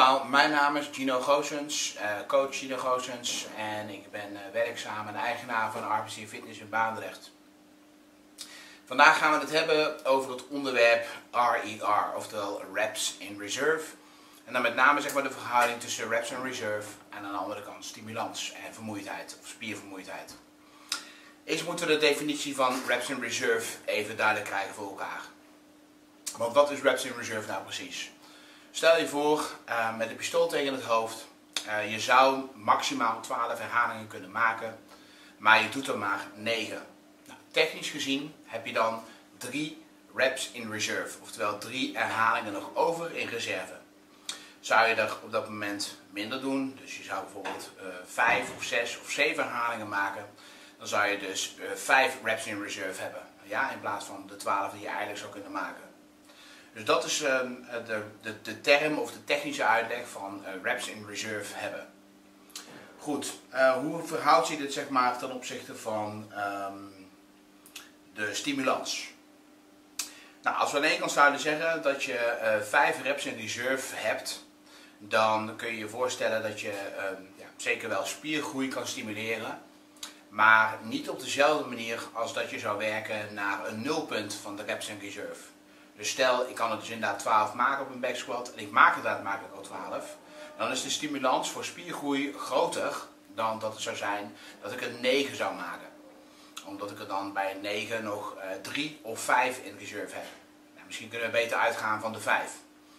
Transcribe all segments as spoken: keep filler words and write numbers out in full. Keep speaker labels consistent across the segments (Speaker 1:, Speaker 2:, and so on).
Speaker 1: allemaal, mijn naam is Gino Goossens, uh, coach Gino Goossens en ik ben uh, werkzaam en eigenaar van R P C Fitness in Baandrecht. Vandaag gaan we het hebben over het onderwerp R E R, oftewel Reps in Reserve. En dan met name zeg maar de verhouding tussen Reps in Reserve en aan de andere kant stimulans en vermoeidheid of spiervermoeidheid. Eerst moeten we de definitie van Reps in Reserve even duidelijk krijgen voor elkaar. Want wat is Reps in Reserve nou precies? Stel je voor, uh, met een pistool tegen het hoofd, uh, je zou maximaal twaalf herhalingen kunnen maken, maar je doet er maar negen. Nou, technisch gezien heb je dan drie reps in reserve, oftewel drie herhalingen nog over in reserve. Zou je er op dat moment minder doen, dus je zou bijvoorbeeld uh, vijf of zes of zeven herhalingen maken, dan zou je dus uh, vijf reps in reserve hebben, ja, in plaats van de twaalf die je eigenlijk zou kunnen maken. Dus dat is uh, de, de, de term of de technische uitleg van uh, reps in reserve hebben. Goed, uh, hoe verhoudt zich dit zeg maar ten opzichte van um, de stimulans? Nou, als we aan de ene kant zouden zeggen dat je uh, vijf reps in reserve hebt, dan kun je je voorstellen dat je uh, ja, zeker wel spiergroei kan stimuleren, maar niet op dezelfde manier als dat je zou werken naar een nulpunt van de reps in reserve. Dus stel, ik kan het dus inderdaad twaalf maken op een back squat en ik maak het daadwerkelijk al twaalf. Dan is de stimulans voor spiergroei groter dan dat het zou zijn dat ik een negen zou maken. Omdat ik er dan bij een negen nog uh, drie of vijf in reserve heb. Nou, misschien kunnen we beter uitgaan van de vijf.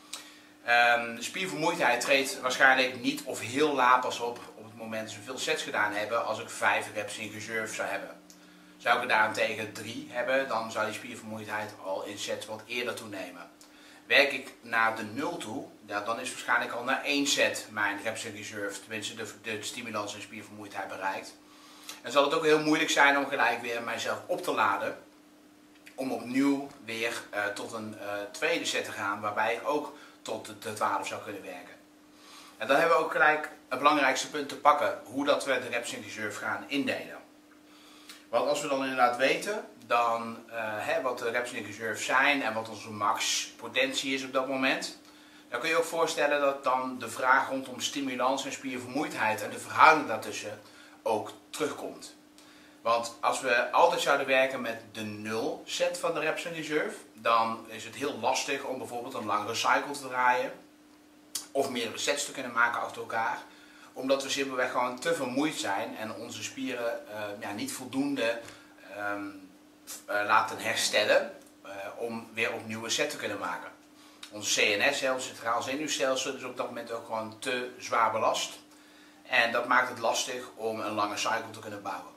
Speaker 1: Um, de spiervermoeidheid treedt waarschijnlijk niet of heel laat pas op op het moment dat we veel sets gedaan hebben als ik vijf reps in reserve zou hebben. Zou ik er daarentegen drie hebben, dan zou die spiervermoeidheid al in sets wat eerder toenemen. Werk ik naar de nul toe, ja, dan is waarschijnlijk al na één set mijn reps in reserve, tenminste de, de stimulans en spiervermoeidheid bereikt. En zal het ook heel moeilijk zijn om gelijk weer mijzelf op te laden, om opnieuw weer uh, tot een uh, tweede set te gaan, waarbij ik ook tot de, de twaalf zou kunnen werken. En dan hebben we ook gelijk het belangrijkste punt te pakken, hoe dat we de reps in reserve gaan indelen. Want als we dan inderdaad weten dan, uh, hè, wat de reps in reserve zijn en wat onze max potentie is op dat moment, dan kun je ook voorstellen dat dan de vraag rondom stimulans en spiervermoeidheid en de verhouding daartussen ook terugkomt. Want als we altijd zouden werken met de nul set van de reps in reserve, dan is het heel lastig om bijvoorbeeld een langere cycle te draaien of meerdere sets te kunnen maken achter elkaar. Omdat we simpelweg gewoon te vermoeid zijn en onze spieren uh, ja, niet voldoende um, uh, laten herstellen uh, om weer opnieuw een set te kunnen maken. Onze C N S, ons centraal zenuwstelsel, is op dat moment ook gewoon te zwaar belast. En dat maakt het lastig om een lange cycle te kunnen bouwen.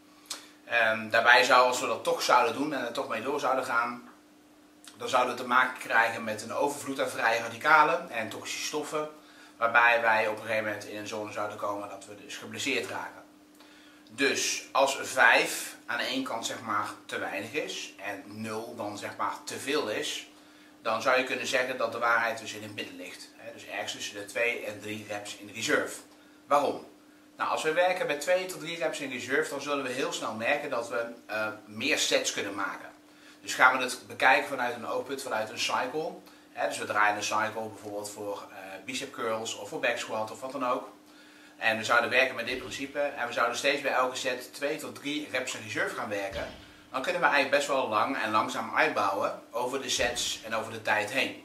Speaker 1: Um, daarbij zou, als we dat toch zouden doen en er toch mee door zouden gaan, dan zouden we te maken krijgen met een overvloed aan vrije radicalen en toxische stoffen. Waarbij wij op een gegeven moment in een zone zouden komen dat we dus geblesseerd raken. Dus als vijf aan de ene kant zeg maar te weinig is en nul dan zeg maar te veel is, dan zou je kunnen zeggen dat de waarheid dus in het midden ligt. Dus ergens tussen de twee en drie reps in reserve. Waarom? Nou, als we werken met twee tot drie reps in reserve, dan zullen we heel snel merken dat we uh, meer sets kunnen maken. Dus gaan we het bekijken vanuit een oogpunt, vanuit een cycle. Dus we draaien een cycle bijvoorbeeld voor uh, bicep curls of voor back squat of wat dan ook. En we zouden werken met dit principe en we zouden steeds bij elke set twee tot drie reps in reserve gaan werken. Dan kunnen we eigenlijk best wel lang en langzaam uitbouwen over de sets en over de tijd heen.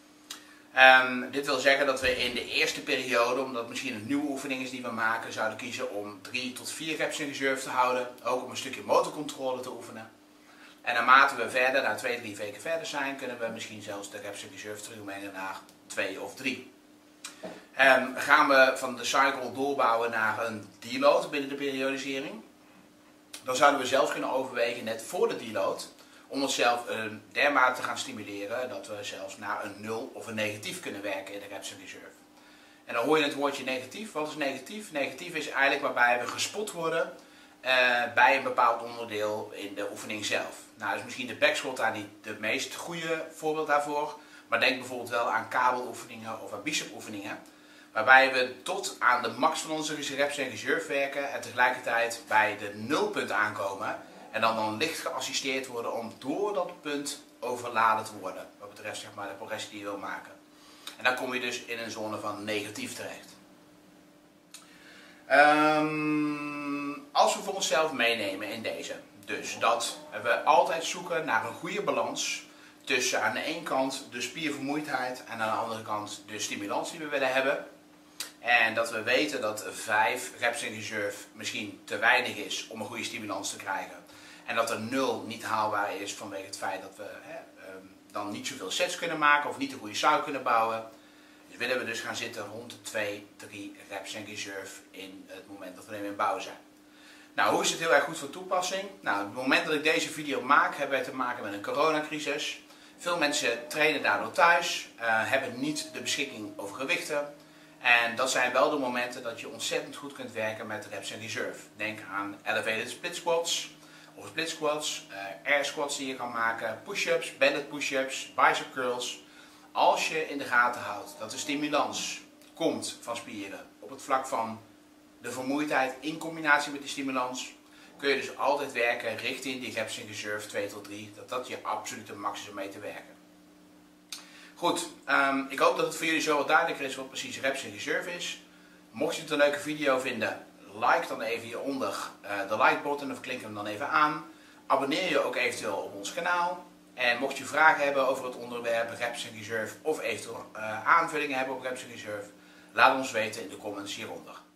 Speaker 1: Um, dit wil zeggen dat we in de eerste periode, omdat het misschien een nieuwe oefening is die we maken, zouden kiezen om drie tot vier reps in reserve te houden. Ook om een stukje motorcontrole te oefenen. En naarmate we verder, na twee, drie weken verder zijn, kunnen we misschien zelfs de reps in reserve terugbrengen naar twee of drie. Um, gaan we van de cycle doorbouwen naar een deload binnen de periodisering, dan zouden we zelfs kunnen overwegen, net voor de deload, om onszelf um, dermate te gaan stimuleren dat we zelfs naar een nul of een negatief kunnen werken in de reps in reserve. En dan hoor je het woordje negatief. Wat is negatief? Negatief is eigenlijk waarbij we gespot worden Uh, bij een bepaald onderdeel in de oefening zelf. Nou, is misschien de back squat daar niet het meest goede voorbeeld daarvoor, maar denk bijvoorbeeld wel aan kabeloefeningen of aan bicepoefeningen, waarbij we tot aan de max van onze reps in reserve werken en tegelijkertijd bij de nulpunt aankomen en dan, dan licht geassisteerd worden om door dat punt overladen te worden, wat betreft zeg maar de progressie die je wil maken. En dan kom je dus in een zone van negatief terecht. Um, als we voor onszelf meenemen in deze, dus dat we altijd zoeken naar een goede balans tussen aan de ene kant de spiervermoeidheid en aan de andere kant de stimulans die we willen hebben. En dat we weten dat vijf reps in reserve misschien te weinig is om een goede stimulans te krijgen. En dat er nul niet haalbaar is vanwege het feit dat we hè, dan niet zoveel sets kunnen maken of niet een goede zou kunnen bouwen. Dus willen we dus gaan zitten rond de twee, drie reps in reserve in het moment dat we even in bouw zijn. Nou, hoe is het heel erg goed voor toepassing? Nou, op het moment dat ik deze video maak, hebben wij te maken met een coronacrisis. Veel mensen trainen daardoor thuis, uh, hebben niet de beschikking over gewichten. En dat zijn wel de momenten dat je ontzettend goed kunt werken met reps in reserve. Denk aan elevated split squats, of split squats, uh, air squats die je kan maken, push-ups, banded push-ups, bicep curls. Als je in de gaten houdt dat de stimulans komt van spieren op het vlak van de vermoeidheid in combinatie met die stimulans, kun je dus altijd werken richting die reps in reserve twee tot drie, dat dat je absolute max is om mee te werken. Goed, um, ik hoop dat het voor jullie zo wat duidelijker is wat precies reps in reserve is. Mocht je het een leuke video vinden, like dan even hieronder uh, de like button of klik hem dan even aan. Abonneer je ook eventueel op ons kanaal. En mocht je vragen hebben over het onderwerp reps in reserve of eventueel uh, aanvullingen hebben op reps in reserve, laat ons weten in de comments hieronder.